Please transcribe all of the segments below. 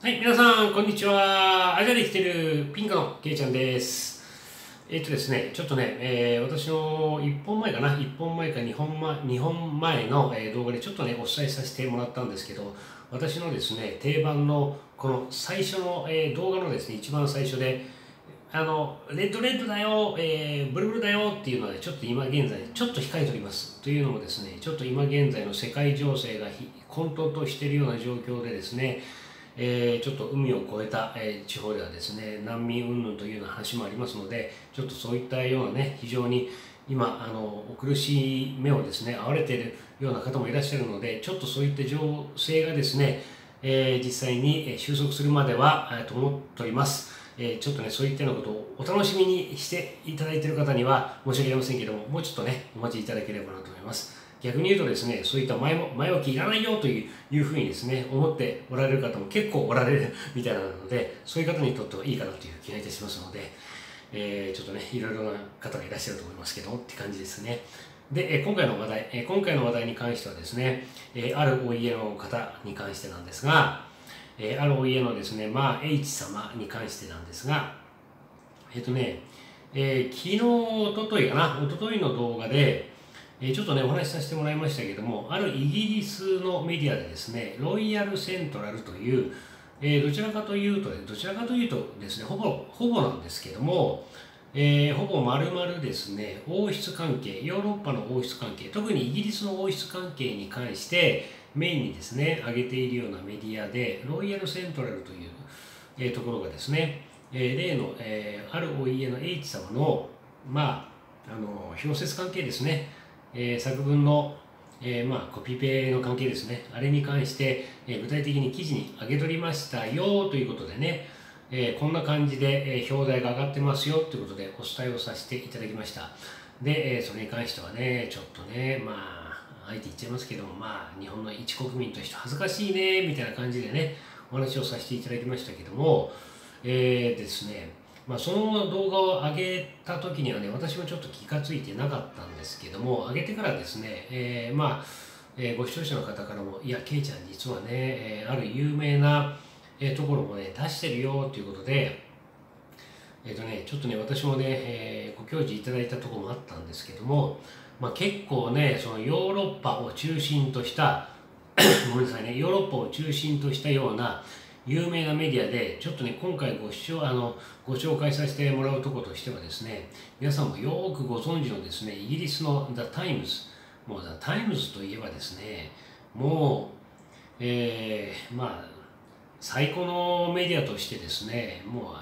はい、皆さん、こんにちは。アジアで生きてるピンクのケイちゃんです。ですね、ちょっとね、私の1本前かな、1本前か2本前の、動画でちょっとね、お伝えさせてもらったんですけど、私のですね、定番のこの最初の、動画のですね、一番最初で、レッドレッドだよ、ブルブルだよっていうのは、ね、ちょっと今現在、ちょっと控えております。というのもですね、ちょっと今現在の世界情勢が混沌としているような状況でですね、ちょっと海を越えた、地方ではですね、難民云々というような話もありますので、ちょっとそういったようなね、非常に今、お苦しい目をですね、遭われているような方もいらっしゃるので、ちょっとそういった情勢がですね、実際に収束するまでは、と思っております。ちょっとね、そういったようなことをお楽しみにしていただいている方には申し訳ありませんけども、もうちょっとね、お待ちいただければなと思います。逆に言うとですね、そういった前置きいらないよというふうにですね、思っておられる方も結構おられるみたいなので、そういう方にとってはいいかなという気がいたしますので、ちょっとね、いろいろな方がいらっしゃると思いますけどって感じですね。で、今回の話題に関してはですね、あるお家の方に関してなんですが、あるお家のですね、H 様に関してなんですが、昨日、おとといかな、おとといの動画で、ちょっとね、お話しさせてもらいましたけども、あるイギリスのメディアでですね、ロイヤルセントラルという、どちらかというとですね、ほぼなんですけども、ほぼ丸々ですね、王室関係、ヨーロッパの王室関係、特にイギリスの王室関係に関してメインにですね、挙げているようなメディアで、ロイヤルセントラルという、ところがですね、例の、あるお家の H 様の、表説関係ですね、作文の、コピペの関係ですね、あれに関して、具体的に記事に上げ取りましたよということでね、こんな感じで、表題が上がってますよということでお伝えをさせていただきました。で、それに関してはね、ちょっとね、あえて言っちゃいますけども、日本の一国民として恥ずかしいね、みたいな感じでね、お話をさせていただきましたけども、ですね、その動画を上げた時にはね、私もちょっと気がついてなかったんですけども、上げてからですね、ご視聴者の方からも、いや、ケイちゃん実はね、ある有名な、ところもね、出してるよということで、ちょっとね、私もね、ご教示いただいたところもあったんですけども、結構ね、そのヨーロッパを中心としたごめんなさいね、ヨーロッパを中心としたような有名なメディアで、ちょっとね、今回ご紹介させてもらうところとしてはですね、皆さんもよくご存知のですね、イギリスの The Times、もう The Times といえばですね、もう、最高のメディアとしてですね、もう、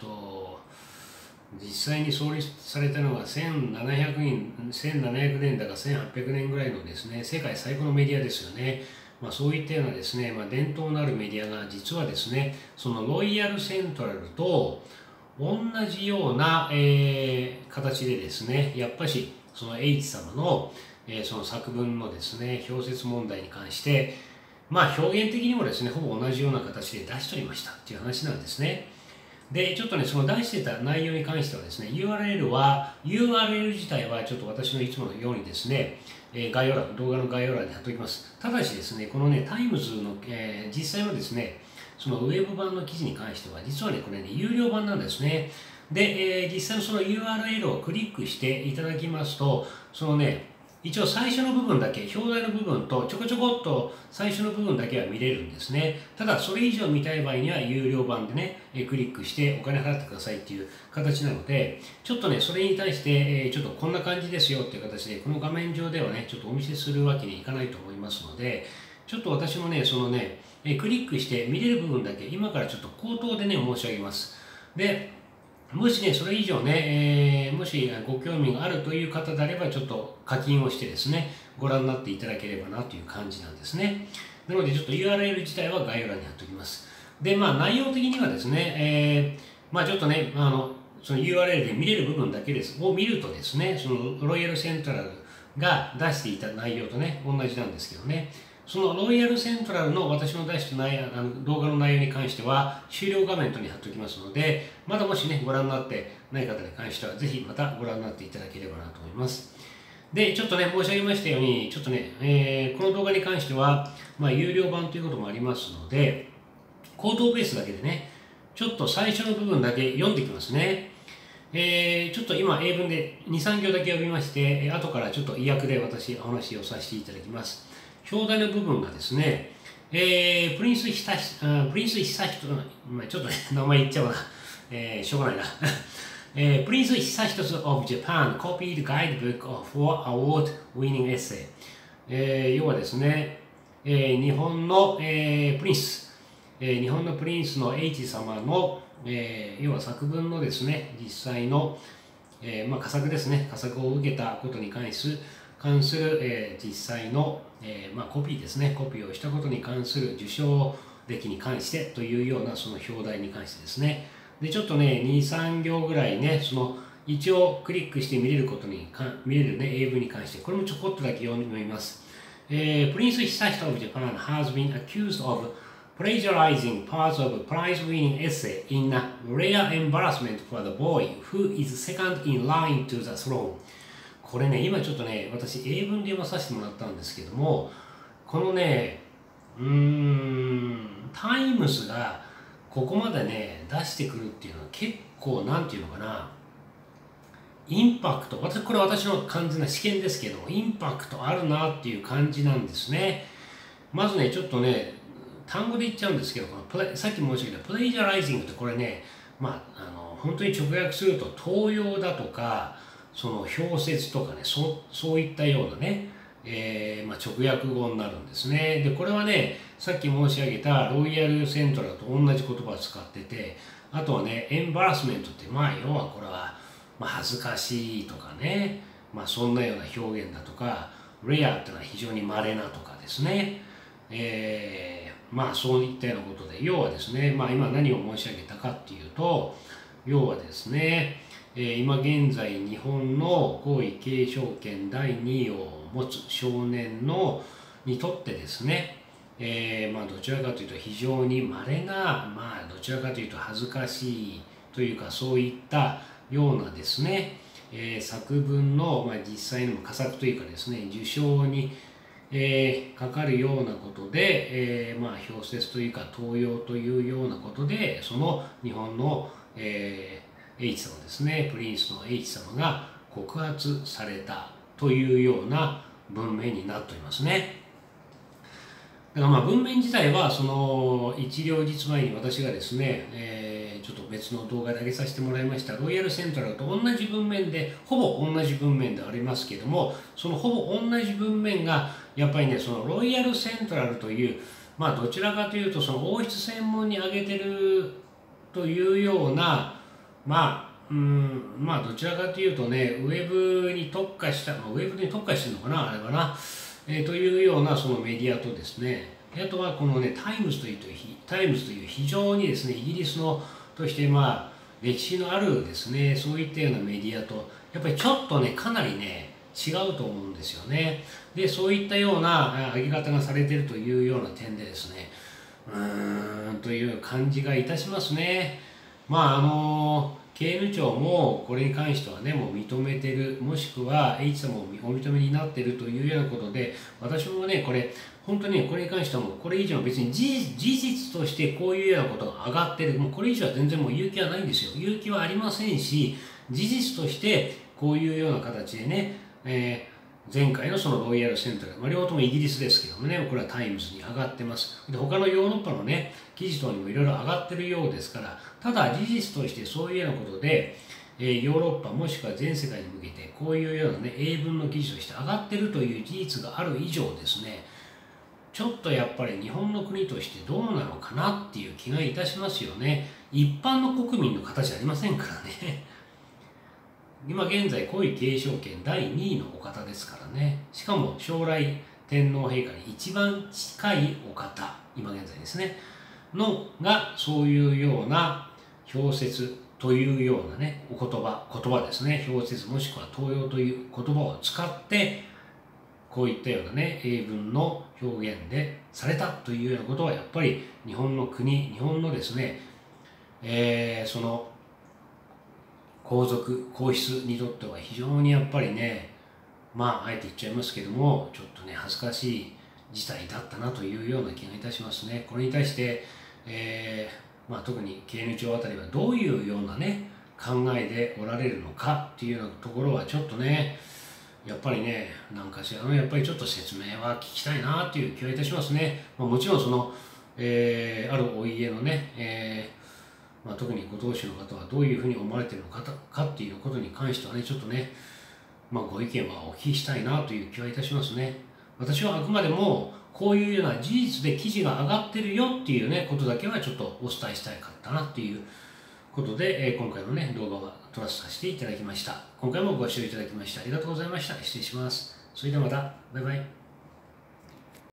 実際に創立されたのが1700年だか1800年ぐらいのですね、世界最高のメディアですよね。そういったようなですね、伝統のあるメディアが実はですね、そのロイヤルセントラルと同じような、形でですね、やっぱしその H 様の、その作文のですね、表説問題に関して、表現的にもですね、ほぼ同じような形で出しておりましたっていう話なんですね。で、ちょっとね、その出してた内容に関してはですね、URL 自体はちょっと私のいつものようにですね、動画の概要欄に貼っておきます。ただしですね、このね、タイムズの、実際のですね、そのウェブ版の記事に関しては、実はね、これね、有料版なんですね。で、実際のその URL をクリックしていただきますと、そのね、一応最初の部分だけ、表題の部分とちょこちょこっと最初の部分だけは見れるんですね。ただ、それ以上見たい場合には有料版でね、クリックしてお金払ってくださいっていう形なので、ちょっとね、それに対して、ちょっとこんな感じですよっていう形で、この画面上ではね、ちょっとお見せするわけにいかないと思いますので、ちょっと私もね、そのね、クリックして見れる部分だけ、今からちょっと口頭でね、申し上げます。で、もしね、それ以上ね、もしご興味があるという方であれば、ちょっと課金をしてですね、ご覧になっていただければなという感じなんですね。なので、ちょっと URL 自体は概要欄に貼っておきます。で、内容的にはですね、ちょっとね、その URL で見れる部分だけを見るとですね、そのロイヤルセントラルが出していた内容とね、同じなんですけどね、そのロイヤルセントラルの私の出した動画の内容に関しては終了画面に貼っておきますので、まだもしね、ご覧になってない方に関しては、ぜひまたご覧になっていただければなと思います。で、ちょっとね、申し上げましたように、ちょっとね、この動画に関しては、有料版ということもありますので、 口頭ベースだけでね、ちょっと最初の部分だけ読んでいきますね。ちょっと今英文で2、3行だけ読みまして、後からちょっと意訳で私お話をさせていただきます。表題の部分がですね、プリンス悠仁、ちょっとね、名前言っちゃうな。しょうがないな。Prince Hisashi of Japan copied guidebook of award-winning essay、要はですね、日本の、日本のプリンスの H 様の、要は作文のですね、実際の、佳作ですね、佳作を受けたことに関する、実際の、コピーですね、コピーをしたことに関する受賞歴に関してというようなその表題に関してですね。で、ちょっとね、2、3行ぐらいね、その一応クリックして見れるね、英文に関して、これもちょこっとだけ読みます。Prince Hisashi of Japan has been accused of plagiarizing parts of a prize-winning essay in a rare embarrassment for the boy who is second in line to the throne。これね、今ちょっとね、私英文で読まさせてもらったんですけども、このね、タイムスがここまでね、出してくるっていうのは結構、なんていうのかな、インパクト、これ私の完全な試験ですけども、インパクトあるなっていう感じなんですね。まずね、ちょっとね、単語で言っちゃうんですけど、さっき申し上げたプレイジャライジングってこれね、本当に直訳すると盗用だとか、その表説とかね、そういったようなね、直訳語になるんですね。で、これはね、さっき申し上げたロイヤルセントラルと同じ言葉を使ってて、あとはね、エンバラスメントって、要はこれは、恥ずかしいとかね、そんなような表現だとか、レアっていうのは非常に稀なとかですね。そういったようなことで、要はですね、今何を申し上げたかっていうと、要はですね、今現在日本の皇位継承権第2位を持つ少年にとってですね、どちらかというと非常に稀な、どちらかというと恥ずかしいというか、そういったようなですね、作文の、実際の佳作というかですね、受賞にかかるようなことで、表説というか盗用というようなことで、その日本の、H 様ですね、プリンスの H 様が告発されたというような文面になっておりますね。だから文面自体はその一両日前に私がですね、ちょっと別の動画で上げさせてもらいましたロイヤルセントラルと同じ文面で、ほぼ同じ文面でありますけども、そのほぼ同じ文面がやっぱりね、そのロイヤルセントラルという、どちらかというとその王室専門に挙げてるというような、どちらかというとね、ウェブに特化した、ウェブに特化してるのかな、あれはな、というようなそのメディアとですね、あとはこのね、タイムズという非常にですね、イギリスのとして歴史のあるですね、そういったようなメディアと、やっぱりちょっとね、かなりね、違うと思うんですよね。で、そういったような上げ方がされているというような点でですね、という感じがいたしますね。KN 庁もこれに関してはね、もう認めてる、もしくは H さんもお認めになっているというようなことで、私もね、本当にこれに関してはもうこれ以上別に事実としてこういうようなことが上がってる、もうこれ以上は全然もう勇気はないんですよ。勇気はありませんし、事実としてこういうような形でね、前回のそのロイヤルセントラル、両方ともイギリスですけどもね、これはタイムズに上がってます。で、他のヨーロッパのね、記事等にもいろいろ上がってるようですから、ただ事実としてそういうようなことで、ヨーロッパもしくは全世界に向けてこういうようなね、英文の記事として上がってるという事実がある以上ですね、ちょっとやっぱり日本の国としてどうなのかなっていう気がいたしますよね。一般の国民の方じゃありませんからね。今現在皇位継承権第2位のお方ですからね。しかも将来天皇陛下に一番近いお方、今現在ですね、がそういうような表説というようなね、言葉ですね、表説もしくは盗用という言葉を使って、こういったようなね、英文の表現でされたというようなことは、やっぱり日本のですね、その皇室にとっては非常にやっぱりね、あえて言っちゃいますけども、ちょっとね、恥ずかしい事態だったなというような気がいたしますね。これに対して、 特に経営長あたりはどういうようなね考えでおられるのかっていうようなところはちょっとねやっぱりね何かしらのやっぱりちょっと説明は聞きたいなという気はいたしますね。もちろんその、あるお家のね、特にご当主の方はどういうふうに思われているのかっていうことに関してはねちょっとね、ご意見はお聞きしたいなという気はいたしますね。私はあくまでもこういうような事実で記事が上がってるよっていうねことだけはちょっとお伝えしたいかったなっていうことで、今回のね動画は撮らさせていただきました。今回もご視聴いただきましてありがとうございました。失礼します。それではまた。バイバイ。